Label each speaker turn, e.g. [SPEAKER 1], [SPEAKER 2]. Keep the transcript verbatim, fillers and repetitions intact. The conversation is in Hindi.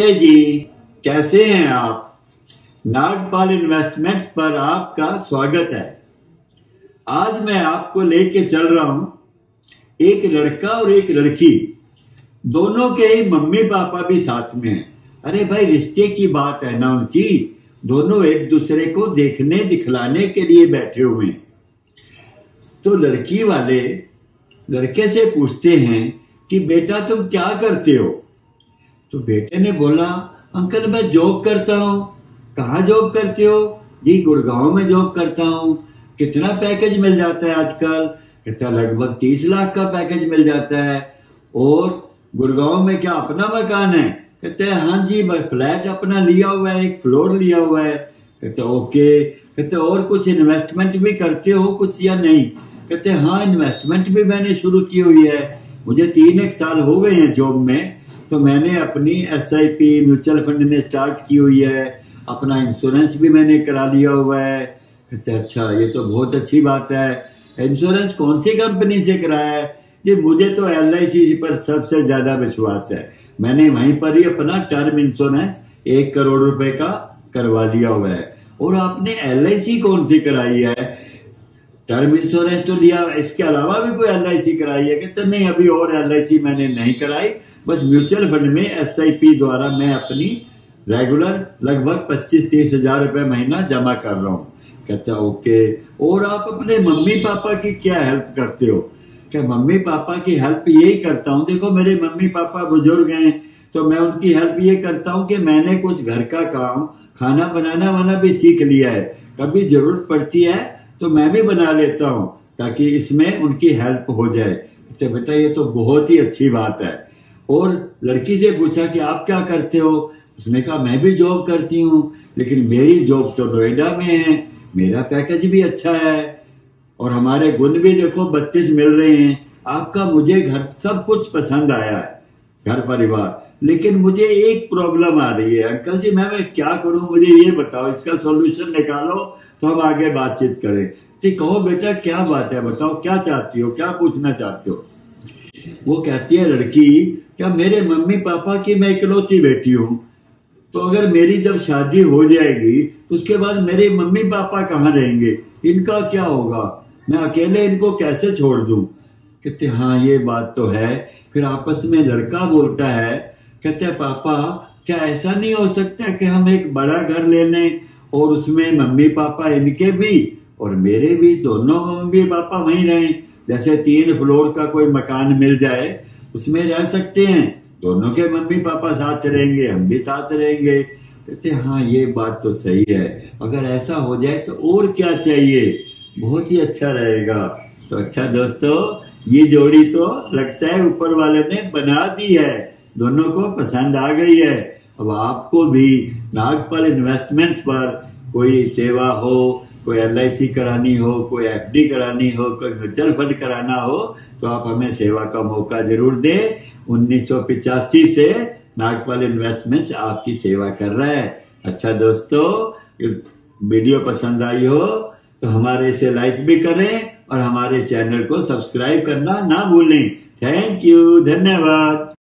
[SPEAKER 1] नमस्ते जी, कैसे हैं आप। नागपाल इन्वेस्टमेंट्स पर आपका स्वागत है। आज मैं आपको लेके चल रहा हूं, एक लड़का और एक लड़की, दोनों के ही मम्मी पापा भी साथ में हैं। अरे भाई, रिश्ते की बात है ना उनकी, दोनों एक दूसरे को देखने दिखलाने के लिए बैठे हुए हैं। तो लड़की वाले लड़के से पूछते हैं कि बेटा तुम क्या करते हो। तो बेटे ने बोला, अंकल मैं जॉब करता हूँ। कहाँ जॉब करते हो? जी गुड़गांव में जॉब करता हूँ। कितना पैकेज मिल जाता है आजकल? कहता लगभग तीस लाख का पैकेज मिल जाता है। और गुड़गांव में क्या अपना मकान है? कहते हैं हाँ जी, मैं फ्लैट अपना लिया हुआ है, एक फ्लोर लिया हुआ है। कहते ओके। कहते और कुछ इन्वेस्टमेंट भी करते हो कुछ या नहीं? कहते हाँ, इन्वेस्टमेंट भी मैंने शुरू की हुई है। मुझे तीन एक साल हो गए हैं जॉब में, तो मैंने अपनी S I P mutual fund में स्टार्ट की हुई है। अपना इंश्योरेंस भी मैंने करा लिया हुआ है। कहते अच्छा, ये तो बहुत अच्छी बात है। इंश्योरेंस कौन सी कंपनी से कराया है? जी मुझे तो एल आई सी पर सबसे ज्यादा विश्वास है। मैंने वहीं पर ही अपना टर्म इंश्योरेंस एक करोड़ रुपए का करवा लिया हुआ है। और आपने एल आई सी कौन सी कराई है? टर्म इंश्योरेंस तो लिया, इसके अलावा भी कोई एल आई सी कराई है? कहते नहीं, अभी और एल आई सी मैंने नहीं कराई, बस म्यूचुअल फंड में एस आई पी द्वारा मैं अपनी रेगुलर लगभग पच्चीस तीस हजार रुपए महीना जमा कर रहा हूँ। कहता ओके। और आप अपने मम्मी पापा की क्या हेल्प करते हो? क्या मम्मी पापा की हेल्प यही करता हूँ, देखो मेरे मम्मी पापा बुजुर्ग हैं, तो मैं उनकी हेल्प ये करता हूँ कि मैंने कुछ घर का काम, खाना बनाना वाना भी सीख लिया है। कभी जरूरत पड़ती है तो मैं भी बना लेता हूँ, ताकि इसमें उनकी हेल्प हो जाए। तो बेटा ये तो बहुत ही अच्छी बात है। और लड़की से पूछा कि आप क्या करते हो? उसने कहा मैं भी जॉब करती हूँ, लेकिन मेरी जॉब तो नोएडा में है, मेरा पैकेज भी अच्छा है और हमारे गुण भी देखो बत्तीस मिल रहे हैं। आपका मुझे घर सब कुछ पसंद आया है, घर परिवार, लेकिन मुझे एक प्रॉब्लम आ रही है। अंकल जी मैं मैं क्या करूं, मुझे ये बताओ, इसका सॉल्यूशन निकालो तो हम आगे बातचीत करें। ठीक कहो बेटा, क्या बात है, बताओ क्या चाहती हो, क्या पूछना चाहते हो? वो कहती है लड़की, क्या मेरे मम्मी पापा की मैं इकलौती बेटी हूँ, तो अगर मेरी जब शादी हो जाएगी तो उसके बाद मेरे मम्मी पापा कहाँ रहेंगे, इनका क्या होगा, मैं अकेले इनको कैसे छोड़ दूं? कहते हाँ ये बात तो है। फिर आपस में लड़का बोलता है, कहते हैं पापा क्या ऐसा नहीं हो सकता कि हम एक बड़ा घर ले लें और उसमें मम्मी पापा इनके भी और मेरे भी, दोनों मम्मी पापा वहीं रहें। जैसे तीन फ्लोर का कोई मकान मिल जाए, उसमें रह सकते हैं, दोनों के मम्मी पापा साथ रहेंगे, हम भी साथ रहेंगे। कहते हाँ ये बात तो सही है, अगर ऐसा हो जाए तो और क्या चाहिए, बहुत ही अच्छा रहेगा। तो अच्छा दोस्तों, ये जोड़ी तो लगता है ऊपर वाले ने बना दी है, दोनों को पसंद आ गई है। अब आपको भी नागपाल इन्वेस्टमेंट्स पर कोई सेवा हो, कोई एल आई सी करानी हो, कोई एफ डी करानी हो, कोई म्यूचुअल फंड कराना हो, तो आप हमें सेवा का मौका जरूर दें। उन्नीस सौ पिचासी से नागपाल इन्वेस्टमेंट्स आपकी सेवा कर रहा है। अच्छा दोस्तों, वीडियो पसंद आई हो तो हमारे इसे लाइक भी करें और हमारे चैनल को सब्सक्राइब करना ना भूलें। थैंक यू, धन्यवाद।